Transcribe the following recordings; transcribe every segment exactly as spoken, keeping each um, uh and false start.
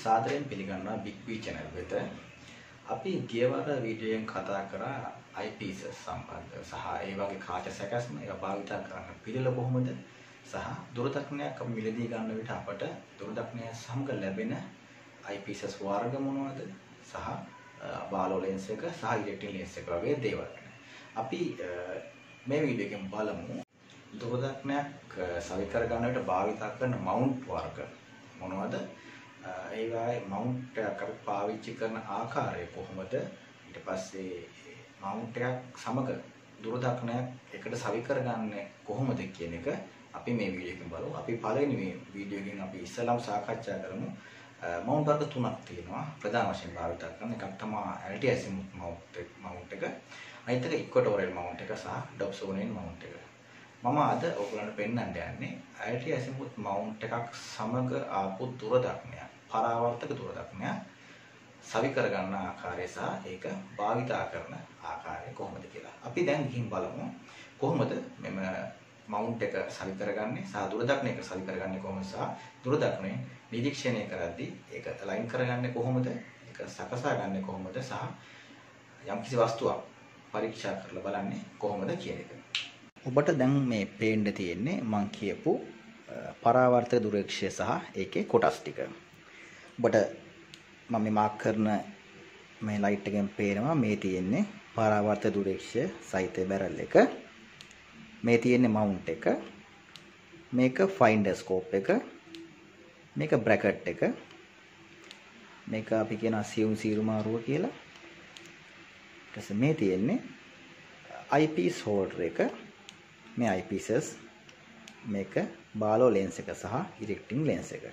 සාදරයෙන් පිළිගන්නවා Big B channel වෙත. අපි ගියවර වීඩියෝෙන් කතා කරා eyepiece සම්බන්ධව සහ ඒ වගේ කාච සැකස්ම ඒක භාවිත කරන්න පිළිල කොහොමද සහ දුරදක්නයක් අපි මිලදී ගන්න විට අපට දුරදක්නය සමග ලැබෙන eyepieces වර්ග මොනවද සහ බාලෝ ලෙන්ස් එක සහ ඉලෙක්ට්‍රික් ලෙන්ස් එක වගේ දේවල්. අපි මේ වීඩියෝ එකෙන් බලමු දුරදක්නයක් සවි කර ගන්න විට භාවිත කරන මවුන්ට් වර්ග මොනවද? ඒ වගේ මවුන්ට් එකක් අපි පාවිච්චි කරන ආකාරය කොහොමද? ඊට පස්සේ මවුන්ට් එකක් සමග දුරදක්නයක් එකට සවි කරගන්නේ කොහොමද කියන එක අපි මේ වීඩියෝ එකෙන් බලමු. අපි පළවෙනි මේ වීඩියෝ එකෙන් අපි ඉස්සෙල්ලාම සාකච්ඡා කරමු. මවුන්ට් වර්ග තුනක් තියෙනවා. ප්‍රධාන වශයෙන් භාවිත කරන එකක් තමයි L T azimuth මවුන්ට් එක. අනිත් එක equatorial මවුන්ට් එක සහ dobsonian මවුන්ට් එක. මම අද ඔයගොල්ලන්ට පෙන්වන්න යන්නේ L T azimuth මවුන්ට් එකක් සමග ආපු දුරදක්නයක්, පරාවර්තක දුරදක්නයක් සවි කරගන්න ආකාරය සහ ඒක භාවිතා කරන ආකාරය කොහොමද කියලා. අපි දැන් ගිහින් බලමු කොහොමද මෙම මවුන්ට් එක සවි කරගන්නේ සහ දුරදක්නයක සවි කරගන්නේ කොහොමද සහ දුරදක්නය නිරීක්ෂණය කරද්දී ඒක ලයින් කරගන්නේ කොහොමද, ඒක සකසා ගන්නේ කොහොමද සහ යම්කිසි වස්තුවක් පරීක්ෂා කරලා බලන්නේ කොහොමද කියන එක. ඔබට දැන් මේ පේන්න තියෙන්නේ මම කියපු පරාවර්තක දුරේක්ෂය සහ ඒකේ කොටස් ටික. ඔබට මම මේ මාක් කරන මේ ලයිට් එකෙන් පේනවා මේ තියෙන්නේ පරාවර්තක දුරේක්ෂය සහිත බැරල් එක. මේ තියෙන්නේ මවුන්ට් එක. මේක ෆයින්ඩර් ස්කෝප් එක. මේක බ්‍රැකට් එක. මේක අපි කියනවා සියුම් සීරු මාරුව කියලා. ඊට පස්සේ මේ තියෙන්නේ eyepiece holder එක. මේ eyepieces මේක බාලෝ ලෙන්ස් එක සහ ඉරෙක්ටිං ලෙන්ස් එක.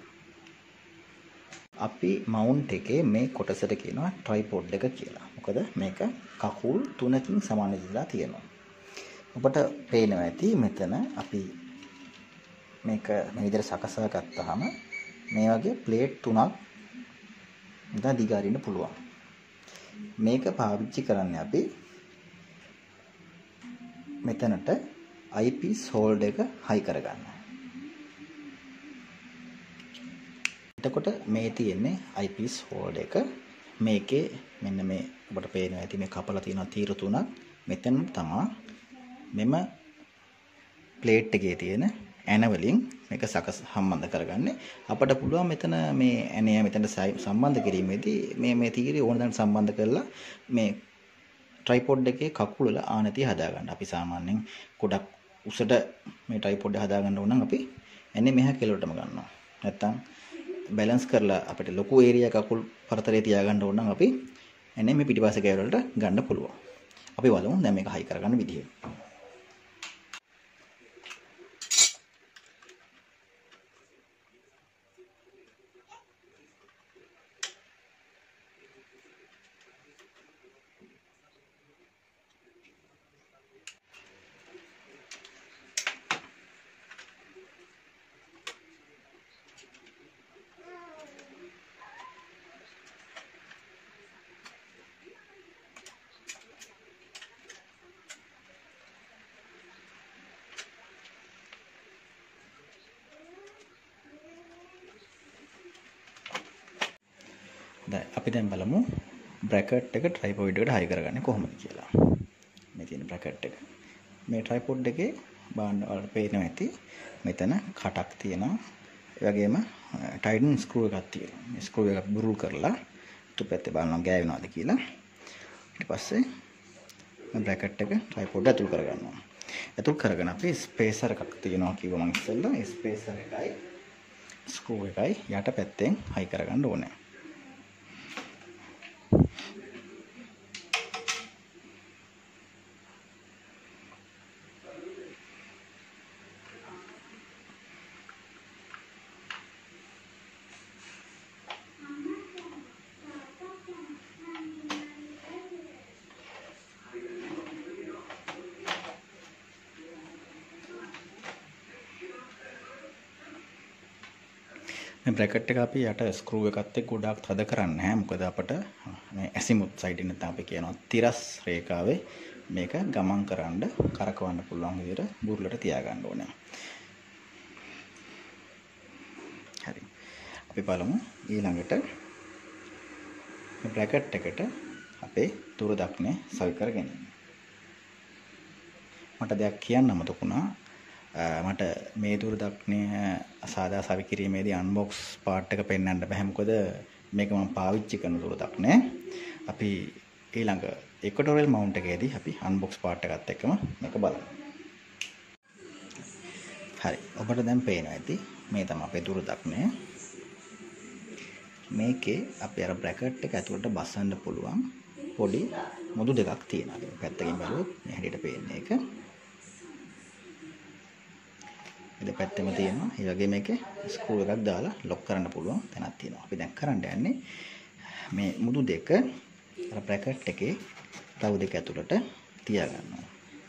අපි මවුන්ට් එකේ මේ කොටසට කියනවා ට්‍රයිපොඩ් එක කියලා. මොකද මේක කකුල් තුනකින් සමානදලා තියෙනවා. ඔබට පේනවා ඇති මෙතන අපි මේක මේ විදිහට සකසා ගත්තාම මේ වගේ ප්ලේට් තුනක් මෙතන දිග අරින්න පුළුවන්. මේක පාවිච්චි කරන්නේ අපි මෙතනට eyepiece holder එක හයි කරගන්න. එතකොට මේ තියෙන්නේ eyepiece holder එක. මේකේ මෙන්න මේ ඔබට පේනවා ඇති මේ කපලා තියෙන තීරු තුනක් මෙතන තමයි මෙම ප්ලේට් එකේ තියෙන ඇන වලින් මේක සකස් සම්බන්ධ කරගන්නේ. අපට පුළුවන් මෙතන මේ ඇනය මෙතනට සම්බන්ධ කිරීමේදී මේ මේ තීරය ඕන තැනට සම්බන්ධ කරලා මේ ට්‍රයිපොඩ් එකේ කකුල වල ආනතිය හදා ගන්න. අපි සාමාන්‍යයෙන් ගොඩක් උසට මේ ට්‍රයිපොඩ් එක හදා ගන්න ඕන නම් අපි එන්නේ මෙහා කෙළවරටම ගන්නවා. නැත්තම් බැලන්ස් කරලා අපිට ලොකු ඒරියා කකුල් පරතරේ තියා ගන්න ඕන නම් අපි එන්නේ මේ පිටිපස්සේ කැවල වලට ගන්න පුළුවන්. අපි බලමු දැන් මේක හයි කරගන්න විදිය. දැන් අපි දැන් බලමු බ්‍රැකට් එක ට්‍රයිපොඩ් එකට හයි කරගන්නේ කොහොමද කියලා. මේ තියෙන බ්‍රැකට් එක. මේ ට්‍රයිපොඩ් එකේ බාන්න වලට පේනවා ඇති මෙතන කටක් තියෙනවා. ඒ වගේම ටයිටන් ස්ක්‍රූ එකක් තියෙනවා. මේ ස්ක්‍රූ එක බුරුල් කරලා තුපැත්තේ බලනවා ගෑවෙනවද කියලා. ඊට පස්සේ මේ බ්‍රැකට් එක ට්‍රයිපොඩ් ඇතුල් කරගන්නවා. ඇතුල් කරගෙන අපි ස්පේසර් එකක් තියෙනවා කිව්වා මම ඉස්සෙල්ලා. ඒ ස්පේසර් එකයි ස්ක්‍රූ එකයි යට පැත්තෙන් හයි කරගන්න ඕනේ. මේ බ්‍රැකට් එක අපි යට ස්ක්‍රූ එකත් එක්ක ගොඩාක් තද කරන්නේ නැහැ. මොකද අපට මේ ඇසිමුත් සයිඩ් එක නැත්නම් අපි කියනවා තිරස් රේඛාවේ මේක ගමන් කරන්න කරකවන්න පුළුවන් විදිහට බුරුලට තියාගන්න ඕනේ. හරි. අපි බලමු ඊළඟට මේ බ්‍රැකට් එකට අපේ දුරදක්නය සවි කර ගැනීම. මට දෙයක් කියන්න අමතක වුණා. මට මේ දුරදක්නය සාදා සවි කිරීමේදී අන්බොක්ස් පාර්ට් එක පෙන්වන්න බෑ. මොකද මේක මම පාවිච්චි කරන දුරදක්නය. අපි ඊළඟ ඉක්වටෝරියල් මවුන්ට් එකේදී අපි අන්බොක්ස් පාර්ට් එකත් එක්කම මේක බලමු. හරි. ඔබට දැන් පේනවා ඇති මේ තමයි අපේ දුරදක්නය. මේකේ අපි අර බ්‍රැකට් එක ඇතුළට බස්සන්න පුළුවන් පොඩි මුදු දෙකක් තියෙනවා. මේ පැත්තකින් බලුවොත් මේ හැඩයට පේන්නේ ඒක. මේ පැත්තෙම තියෙනවා. ඒ වගේ මේකේ ස්ක්‍රූ එකක් දාලා ලොක් කරන්න පුළුවන් තැනක් තියෙනවා. අපි දැන් කරන්න යන්නේ මේ මුදු දෙක අර බ්‍රැකට් එකේ තව දෙක ඇතුළට තියාගන්නවා.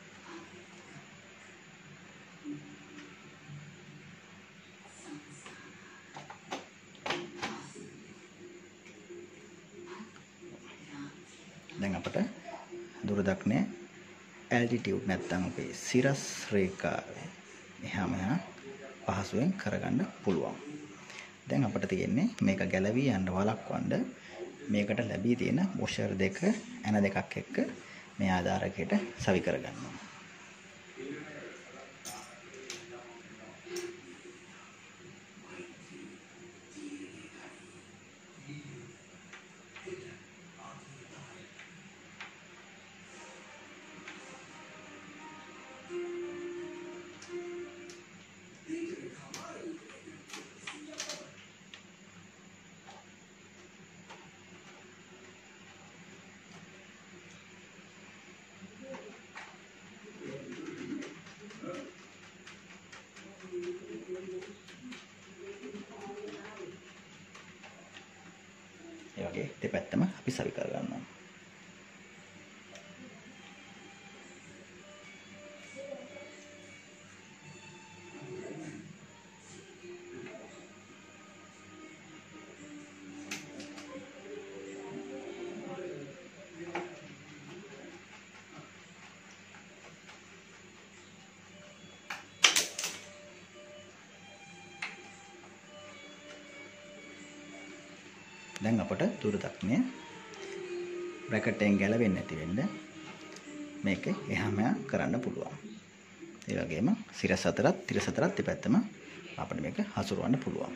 දැන් අපට දුරදක්නය ඇල්ටිටියුඩ් නැත්නම් අපේ සිරස් රේඛාව එහා මෙහා පහසුවෙන් කරගන්න පුළුවන්. දැන් අපිට තියෙන්නේ මේක ගැලවී යන්න වළක්වන්න මේකට ලැබී තියෙන වොෂර් දෙක ඇන දෙකක් එක්ක මේ ආධාරකයට සවි කරගන්නවා. ඒ වගේ දෙපැත්තම අපි සවි කර ගන්නවා. දැන් අපට දුරදක්නය බ්‍රැකට් එකෙන් ගැලවෙන්නේ නැති වෙන්න මේක එහාම කරන්න පුළුවන්. ඒ වගේම සිරස් අතරත් තිරස් අතරත් දෙපැත්තම අපිට මේක හසුරවන්න පුළුවන්.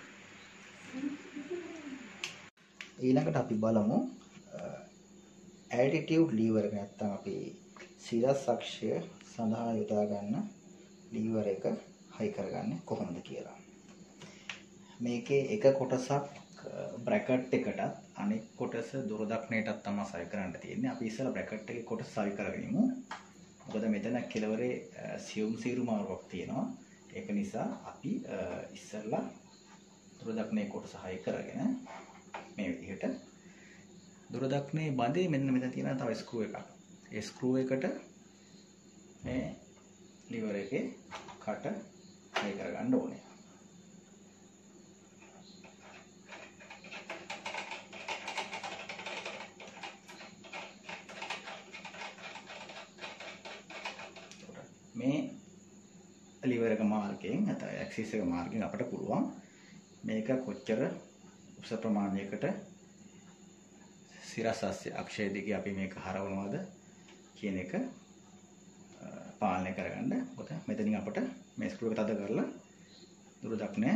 ඊළඟට අපි බලමු ඇල්ටිටියුඩ් ලීවර් එක නැත්නම් අපි සිරස් අක්ෂය සඳහා යොදා ගන්න ලීවර් එක හයි කරගන්නේ කොහොමද කියලා. මේකේ එක කොටසක් බ්‍රැකට් එකටත් අනෙක් කොටස දුරදක්නයටත් තමයි සවි කරන්න තියෙන්නේ. අපි ඉස්සෙල්ලා බ්‍රැකට් එකේ කොටස සවි කරගනිමු. මොකද මෙතන කෙලවරේ සියුම් සීරු මාරුවක් තියෙනවා. ඒක නිසා අපි ඉස්සෙල්ලා දුරදක්නයේ කොටස හයි කරගෙන මේ විදිහට දුරදක්නයේ බඳේ මෙන්න මෙතන තියෙන තව ස්ක්‍රූ එකක්. ඒ ස්ක්‍රූ එකට මේ ලිවර් එකේ කට හයි කරගන්න ඕනේ. මේ ලිවර් එක මාර්ගයෙන් නැත්නම් ඇක්සිස් එක මාර්ගයෙන් අපට පුළුවන් මේක කොච්චර උස ප්‍රමාණයකට සිරස් අක්ෂය දිගේ අපි මේක හරවනවද කියන එක පාලනය කරගන්න. මොකද මෙතනින් අපට මේ ස්ක්‍රූ එක තද කරලා දුරදක්නය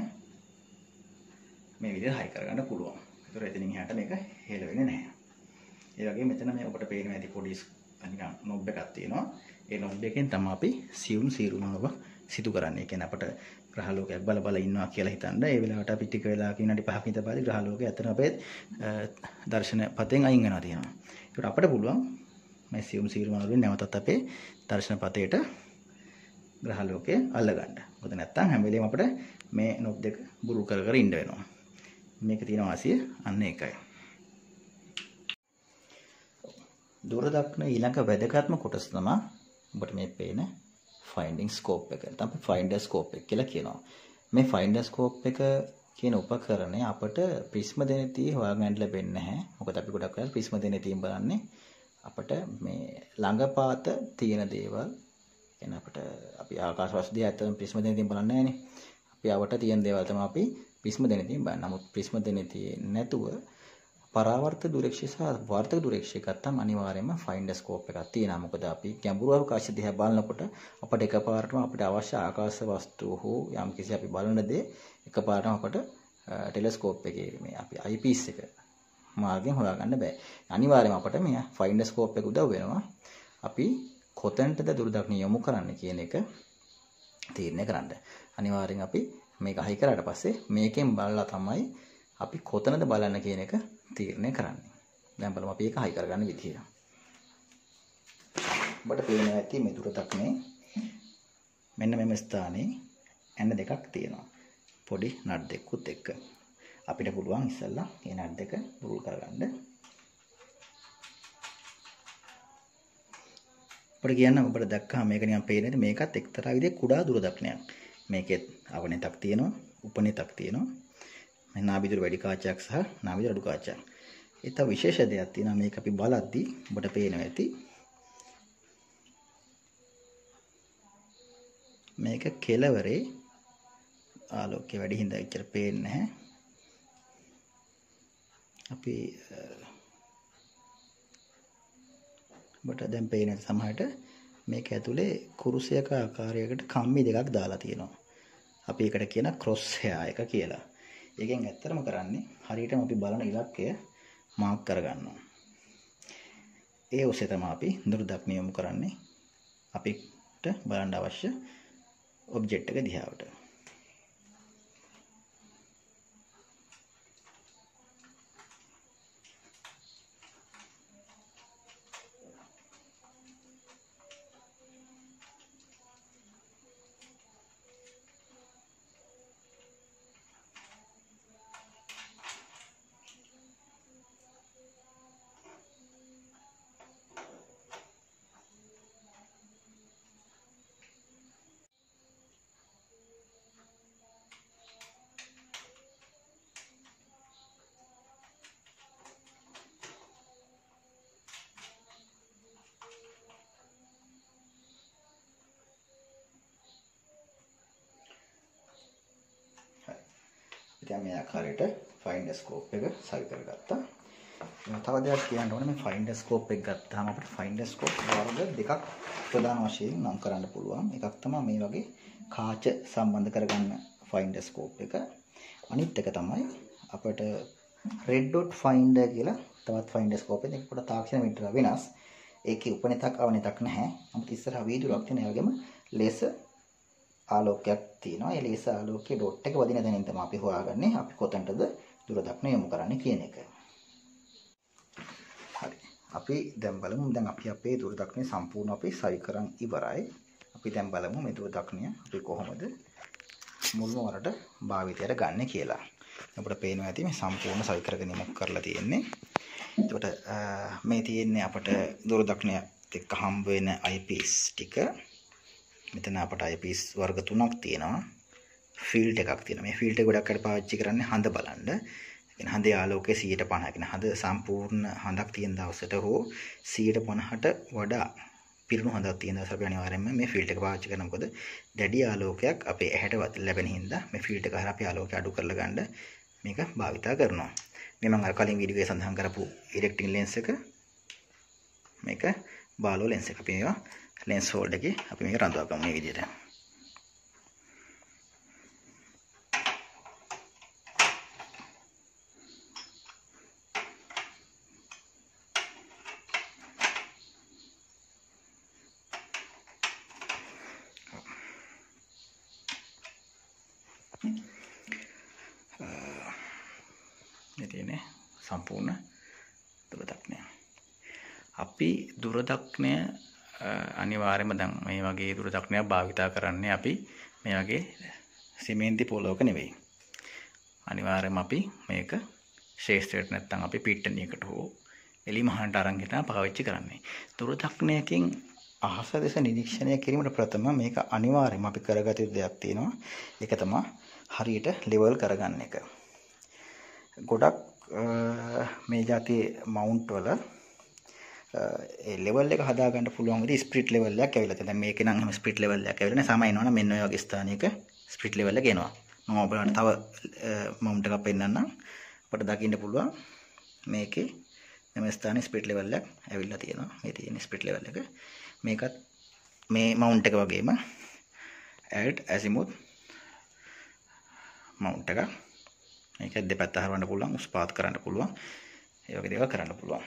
මේ විදිහට හයි කරගන්න පුළුවන්. ඒතර එතනින් එහාට මේක හෙල වෙන්නේ නැහැ. ඒ වගේම මෙතන මේ ඔබට පේනවා ඇති පොඩි නිකන් නොබ් එකක් තියෙනවා. ඒ නොබ් එකෙන් තමයි අපි සියුම් සීරුමාව සිදු කරන්නේ. ඒ කියන්නේ අපට ග්‍රහලෝකයක් බල බල ඉන්නවා කියලා හිතන්න. ඒ වෙලාවට අපි ටික වෙලාවක විනාඩි පහක ඉඳලා පස්සේ ග්‍රහලෝකය අතන අපේ දර්ශන පතෙන් අයින් වෙනවා තියෙනවා. ඒකට අපිට පුළුවන් මේ සියුම් සීරුමාවෙන් නැවතත් අපේ දර්ශන පතේට ග්‍රහලෝකය අල්ලගන්න. මොකද නැත්තම් හැම වෙලේම අපිට මේ නොබ් දෙක බුරු කර කර ඉන්න වෙනවා. මේක තියෙන වාසිය අන්න ඒකයි. දුරදක්න ඊළඟ වැදගත්ම කොටස තමයි ඔබට මේ පේන ෆයින්ඩින් ස්කෝප් එක. නැත්නම් ෆයින්ඩර් ස්කෝප් එක කියලා කියනවා. මේ ෆයින්ඩර් ස්කෝප් එක කියන උපකරණය අපට ප්‍රිස්ම දෙනතිය හොයාගන්න ලැබෙන්නේ නැහැ. මොකද අපි ගොඩක් වෙලාවට ප්‍රිස්ම දෙනතියෙන් බලන්නේ අපට මේ ළඟපාත තියෙන දේවල්. කියන්නේ අපට අපි ආකාශ වස්තුවේ ඇත්තටම ප්‍රිස්ම දෙනතියෙන් බලන්නේ නැහැනේ. අපි ආවට තියෙන දේවල් තමයි අපි ප්‍රිස්ම දෙනතියෙන් බලන්නේ. නමුත් ප්‍රිස්ම දෙනතිය නැතුව පරාවර්තක දුරේක්ෂය සහ වාර්තක දුරේක්ෂය ගත්තම අනිවාර්යයෙන්ම ෆයින්ඩර් ස්කෝප් එකක් තියෙනවා. මොකද අපි ගැඹුරු අවකාශය දිහා බලනකොට අපිට එකපාරටම අපිට අවශ්‍ය ආකාශ වස්තු හෝ යම්කිසි අපි බලන දේ එකපාරටම අපිට ටෙලස්කෝප් එකේ මේ අපි අයිපීස් එක මාර්ගයෙන් හොයාගන්න බෑ. අනිවාර්යයෙන්ම අපිට මේ ෆයින්ඩර් ස්කෝප් එක උදව් වෙනවා. අපි කොතැනටද දුරදක්ෂිණ යොමු කරන්න කියන එක තීරණය කරන්න. අනිවාර්යෙන් අපි මේක හයි කරාට පස්සේ මේකෙන් බලලා තමයි අපි කොතනද බලන්න කියන එක තීරණය කරන්නේ. දැන් බලමු අපි ඒක හයි කරගන්න විදිය. ඔබට පේනවා ඇති මේ දුරදක්ෂිණේ මෙන්න මෙම ස්ථානයේ ඇන්න දෙකක් තියෙනවා. පොඩි නට් දෙකකුත් එක්ක. අපිට පුළුවන් ඉස්සෙල්ලා මේ නට් දෙක බුරුල් කරගන්න. ඔබට කියන්න ඔබට දැක්කම මේක නිකන් පේන්නේ මේකත් එක්තරා විදිහේ කුඩා දුරදක්ෂිණයක්. මේකෙත් අවනෙතක් තියෙනවා, උපනෙතක් තියෙනවා. මේ නාභිදුර වැඩි කාචයක් සහ නාභිදුර අඩු කාචයක්. ඒ තව විශේෂ දෙයක් තියෙනවා මේක අපි බලද්දී ඔබට පේනවා ඇති. මේක කෙලවරේ ආලෝකය වැඩි හින්දා එච්චර පේන්නේ නැහැ. අපි ඔබට දැන් පේන සමහරට මේක ඇතුලේ කුරුසයක ආකාරයකට කම්මි දෙකක් දාලා තියෙනවා. අපි ඒකට කියන ක්‍රොස් හෙයා එක කියලා. ඒකෙන් ඇත්තටම කරන්නේ හරියටම අපි බලන ඉලක්කය මාක් කරගන්නවා. ඒ ඔස්සේ තමයි අපි දුරදක්ෂිණ යොමු කරන්නේ අපිට බලන්න අවශ්‍ය ඔබ්ජෙක්ට් එක දිහාවට. දැන් මේ ආකාරයට ෆයින්ඩර් ස්කෝප් එක සවි කරගත්තා. තව දෙයක් කියන්න ඕනේ මේ ෆයින්ඩර් ස්කෝප් එක ගත්තාම අපිට ෆයින්ඩර් ස්කෝප් වර්ග දෙකක් ප්‍රධාන වශයෙන් නම් කරන්න පුළුවන්. එකක් තමයි මේ වගේ කාච සම්බන්ධ කරගන්න ෆයින්ඩර් ස්කෝප් එක. අනිත් එක තමයි අපිට රෙඩ් ඩොට් ෆයින්ඩර් කියලා තවත් ෆයින්ඩර් ස්කෝප් එකක්. ඒකට තාක්ෂණ මීටර වෙනස්. ඒකේ උපනෙතක් අවනෙතක් නැහැ. නමුත් ඉස්සරහ වීදුරුවක් තියෙන ඒ වගේම ලේසර් ආලෝකයක් තියෙනවා. ඒ ලේසර් ආලෝකයේ ඩොට් එක වදින තැනින් තමයි අපි හොයාගන්නේ අපි කොතනටද දුරදක්ෂිණ යොමු කරන්නේ කියන එක. හරි. අපි දැන් බලමු දැන් අපි අපේ දුරදක්ෂිණ සම්පූර්ණ අපි සවි කරන් ඉවරයි. අපි දැන් බලමු මේ දුරදක්ෂිණ අපි කොහොමද මුල්ම වරට භාවිතයට ගන්න කියලා. අපිට පේනවා ඇති මේ සම්පූර්ණ සවි කරගෙන ඉමක් කරලා තියෙන්නේ. එතකොට මේ තියෙන්නේ අපිට දුරදක්ෂිණයත් එක්ක හම්බ වෙන අයිපීස් ටික. මෙතන අපට අයිපීස් වර්ග තුනක් තියෙනවා. ෆීල්ඩ් එකක් තියෙනවා. මේ ෆීල්ඩ් එක ගොඩක් අය පාවිච්චි කරන්නේ හඳ බලන්න. ඒ කියන්නේ හඳේ ආලෝකයේ සියයට පනහක්. කියන හඳ සම්පූර්ණ හඳක් තියෙන දවසට හෝ සියයට පනහට වඩා පිරුණු හඳක් තියෙන දවසට අපි අනිවාර්යයෙන්ම මේ ෆීල්ඩ් එක පාවිච්චි කරනවා. මොකද දැඩි ආලෝකයක් අපේ ඇහැට ලැබෙන හින්දා මේ ෆීල්ඩ් එක හරහා අපි ආලෝකය අඩු කරලා ගන්න මේක භාවිතා කරනවා. මේ මම අර කලින් වීඩියෝ එකේ සඳහන් කරපු ඉරෙක්ටින් ලෙන්ස් එක මේක බාලෝ ලෙන්ස් එක. අපි මේවා ලෙන්ස් හෝල්ඩ් එකේ අපි මේක රඳවා ගමු මේ විදිහට. මේ තියෙන්නේ සම්පූර්ණ දුරදක්ෂිණය. අපි දුරදක්ෂිණය අනිවාර්යයෙන්ම දැන් මේ වගේ දුරදක්ෂිණයක් භාවිතා කරන්නේ අපි මේ වගේ සිමෙන්ති පොලොක නෙවෙයි. අනිවාර්යයෙන්ම අපි මේක ශේෂ්ත්‍රයට නැත්නම් අපි පිට්ටනියකට හෝ එලි මහානට අරන් ගෙනා පාවිච්චි කරන්නේ. දුරදක්ෂිණයකින් අහස දෙස නිරීක්ෂණය කිරීමට ප්‍රථම මේක අනිවාර්යයෙන්ම අපි කරගත යුතු දෙයක් තියෙනවා. ඒක තමයි හරියට ලෙවල් කරගන්න එක. ගොඩක් මේ જાතියේ මවුන්ට් වල ඒ ලෙවල් එක හදා ගන්න පුළුවන් විදිහ ස්ප්‍රිට් ලෙවල් එකක් ඇවිල්ලා තියෙනවා. දැන් මේකේ නම් එහෙම ස්ප්‍රිට් ලෙවල් එකක් ඇවිල්ලා නැහැ. සමහර ඉන්නවනම් මෙන්න ඔය වගේ ස්ථානයක ස්ප්‍රිට් ලෙවල් එක එනවා. මම ඔයාලට තව මවුන්ට් එකක් පෙන්නන්නම්. අපිට දකින්න පුළුවන් මේකේ මෙම ස්ථානයේ ස්පිරිට් ලෙවල් එකක් ඇවිල්ලා තියෙනවා. මේ තියෙන ස්පිරිට් ලෙවල් එක. මේකත් මේ මවුන්ට් එක වගේම add azimuth මවුන්ට් එක. මේක දෙපැත්ත හරවන්න පුළුවන්, උස් පාත් කරන්න පුළුවන්. ඒ වගේ දේවල් කරන්න පුළුවන්.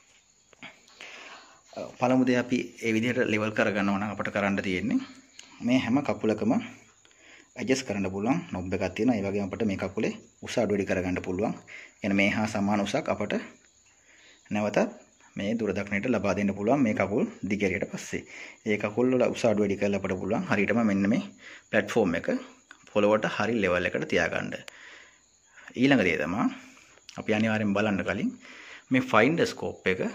පළමු දේ අපි ඒ විදිහට ලෙවල් කරගන්නවා නම් අපිට කරන්න තියෙන්නේ මේ හැම කකුලකම ඇඩ්ජස්ට් කරන්න පුළුවන් නොබ් එකක් තියෙනවා. ඒ වගේම අපිට මේ කකුලේ උස අඩු වැඩි කරගන්න පුළුවන්. එන මේ හා සමාන උසක් අපිට නැවතත් මේ දුර දක්නට ලබා දෙන්න පුළුවන් මේ කකුල් දිගහැරියට පස්සේ. ඒ කකුල් වල උස අඩු වැඩි කරලා අපිට පුළුවන් හරියටම මෙන්න මේ platform එක පොළොවට හරි level එකට තියාගන්න. ඊළඟ දේ තමයි අපි අනිවාර්යෙන් බලන්න කලින් මේ find scope එක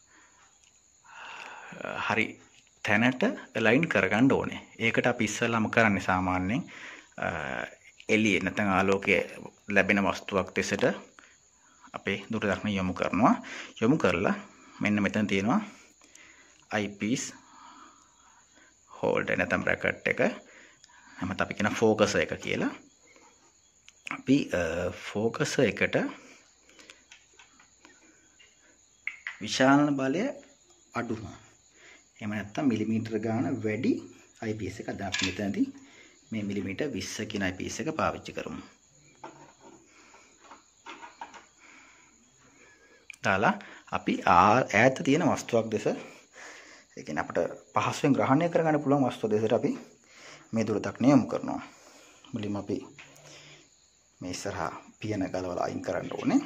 හරි තැනට align කරගන්න ඕනේ. ඒකට අපි ඉස්සෙල්ලාම කරන්නේ සාමාන්‍යයෙන් එළියේ නැත්නම් ආලෝකයේ ලැබෙන වස්තුවක් දෙසට අපේ දුර දක්න යොමු කරනවා. යොමු කරලා මෙන්න මෙතන තියෙනවා eyepiece holder නැත්නම් bracket එක. එහෙමත් අපි කියන focus එක කියලා. අපි focus එකට විශාල බලය අඩු. එහෙම නැත්නම් මිලිමීටර ගාන වැඩි eyepiece එක අද අපි මෙතනදී මේ මිලිමීටර විස්ස කියන eyepiece එක පාවිච්චි කරමු. දාලා අපි ඈත තියෙන වස්තුවක් දෙස ඒ කියන්නේ අපිට පහසුවෙන් ග්‍රහණය කරගන්න පුළුවන් වස්තුව දෙසට අපි මේ දුර දක්න යොමු කරනවා. මුලින්ම අපි මේ ඉස්සරහා පියන ගලවලා අයින් කරන්න ඕනේ.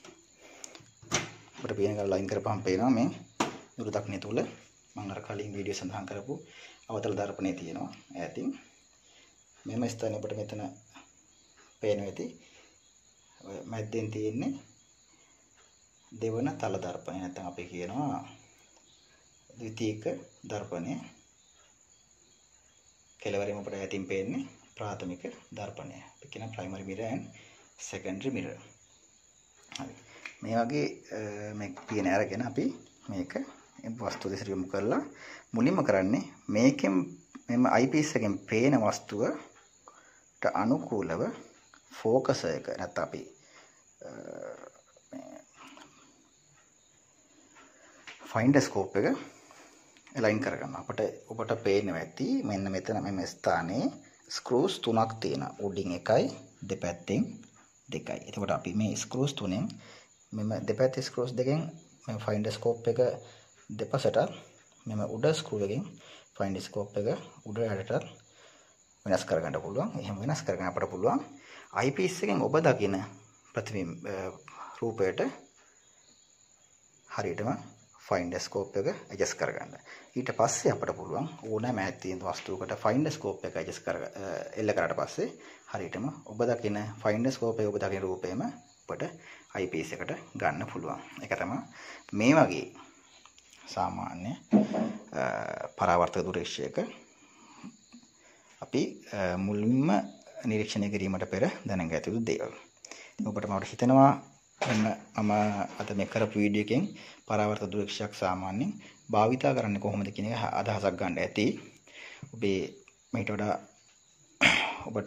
අපිට පියන ගලවලා අයින් කරපුවම පේනවා මේ දුර දක්නේ තුල මම අර කලින් වීඩියෝ සඳහන් කරපු අවතල දර්පණය තියෙනවා ඈතින්. මෙම ස්ථානයේ අපිට මෙතන පේනවා ඇති. ඔය මැද්දෙන් තියෙන්නේ දෙවන තල දර්පණය නැත්නම් අපි කියනවා ද්විතීයික දර්පණය. කෙළවරෙම අපිට ඈතින් පේන්නේ ප්‍රාථමික දර්පණය. අපි කියන primary mirror and secondary mirror. හරි. මේ වගේ මේ පියන අරගෙන අපි මේක වස්තුව දෙසට යොමු කරලා මුලින්ම කරන්නේ මේකෙන් මෙම eyepiece එකෙන් පේන වස්තුවට අනුකූලව focus එක නැත්නම් අපි find scope එක align කරගන්න. අපිට ඔබට පේනවා ඇති මෙන්න මෙතන මෙම ස්ථානයේ screws තුනක් තියෙනවා. උඩින් එකයි දෙපැත්තෙන් දෙකයි. එතකොට අපි මේ screws තුනෙන් මෙම දෙපැත්තේ screws දෙකෙන් මේ find scope එක දෙපසට මෙම උඩ screw එකෙන් find scope එක උඩ යටට වෙනස් කරගන්න පුළුවන්. එහෙම වෙනස් කරගෙන අපිට පුළුවන් eyepiece එකෙන් ඔබ දකින ප්‍රතිබිම්බ රූපයට හරියටම find scope එක adjust කරගන්න. ඊට පස්සේ අපිට පුළුවන් ඕනෑම ඈත තියෙන වස්තුවකට find scope එක adjust කර එල්ල කරාට පස්සේ හරියටම ඔබ දකින find scope එක ඔබ දකින රූපෙම අපිට eyepiece එකට ගන්න පුළුවන්. ඒක තමයි මේ වගේ සාමාන්‍ය පරාවර්තක දුරේක්ෂයක අපි මුලින්ම නිරීක්ෂණය කිරීමට පෙර දැනගත යුතු දේවල්. ඔබට මට හිතෙනවා මම අද මේ කරපු වීඩියෝ එකෙන් පරාවර්තක දුරේක්ෂයක් සාමාන්‍යයෙන් භාවිතා කරන්නේ කොහොමද කියන එක අදහසක් ගන්න ඇති. ඔබේ මේට වඩා ඔබට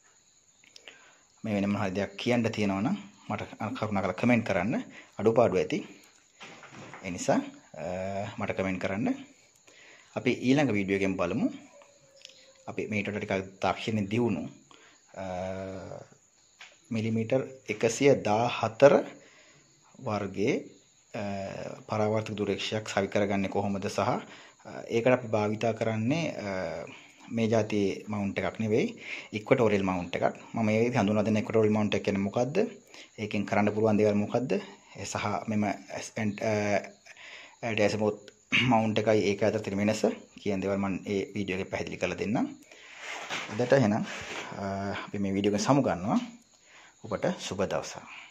මේ වෙන මොන හරි දෙයක් කියන්න තියෙනවා නම් මට කරුණාකරලා කමෙන්ට් කරන්න. අඩුපාඩු ඇති. ඒ නිසා මට කමෙන්ට් කරන්න. අපි ඊළඟ වීඩියෝ එකෙන් බලමු. අපි මේට වඩා ටිකක් තාක්ෂණය දියුණු මිලිමීටර් එකසිය දාහතර වර්ගයේ පරාවර්තක දුරේක්ෂයක් සවි කරගන්නේ කොහොමද සහ ඒකට අපි භාවිතා කරන්නේ මේ જાතියේ මවුන්ට් එකක් නෙවෙයි ඉක්වටෝරියල් මවුන්ට් එකක්. මම මේ විදිහට හඳුන්වා දෙන ඉක්වටෝරියල් මවුන්ට් එක කියන්නේ මොකද්ද? ඒකෙන් කරන්න පුළුවන් දේවල් මොකද්ද? සහ මෙම ඇඩ්ජස්ට්මන්ට් මවුන්ට් එකයි ඒක අතර තියෙන වෙනස කියන දේවල් මම මේ වීඩියෝ එකේ පැහැදිලි කරලා දෙන්නම්. අදට එහෙනම් අපි මේ වීඩියෝ එක සමු ගන්නවා. ඔබට සුබ දවසක්.